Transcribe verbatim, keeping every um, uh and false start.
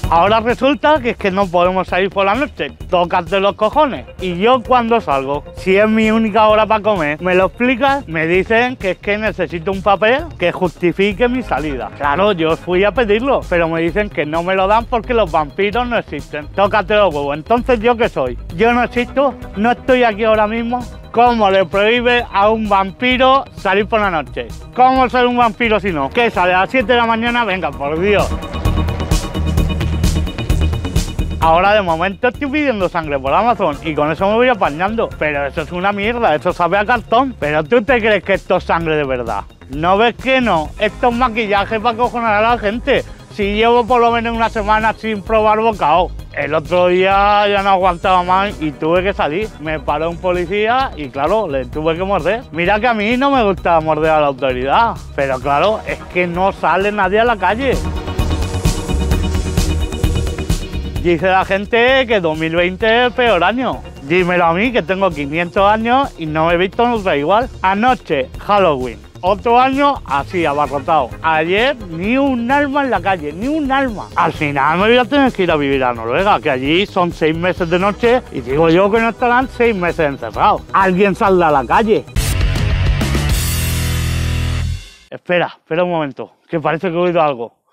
Ahora resulta que es que no podemos salir por la noche, tócate los cojones. Y yo cuando salgo, si es mi única hora para comer, me lo explicas, me dicen que es que necesito un papel que justifique mi salida. Claro, yo fui a pedirlo, pero me dicen que no me lo dan porque los vampiros no existen. Tócate los huevos. Entonces, ¿yo qué soy? Yo no existo, no estoy aquí ahora mismo. ¿Cómo le prohíbe a un vampiro salir por la noche? ¿Cómo ser un vampiro si no? ¿Qué sale a las siete de la mañana? Venga, por Dios. Ahora de momento estoy pidiendo sangre por Amazon y con eso me voy apañando. Pero eso es una mierda, eso sabe a cartón. Pero ¿tú te crees que esto es sangre de verdad? ¿No ves que no? Esto es maquillaje para acojonar a la gente. Si llevo por lo menos una semana sin probar bocado. El otro día ya no aguantaba más y tuve que salir. Me paró un policía y claro, le tuve que morder. Mira que a mí no me gusta morder a la autoridad. Pero claro, es que no sale nadie a la calle. Dice la gente que dos mil veinte es el peor año. Dímelo a mí, que tengo quinientos años y no me he visto nunca igual. Anoche, Halloween. Otro año, así, abarrotado. Ayer, ni un alma en la calle, ni un alma. Al final me voy a tener que ir a vivir a Noruega, que allí son seis meses de noche y digo yo que no estarán seis meses encerrados. Alguien saldrá a la calle. Espera, espera un momento, que parece que he oído algo.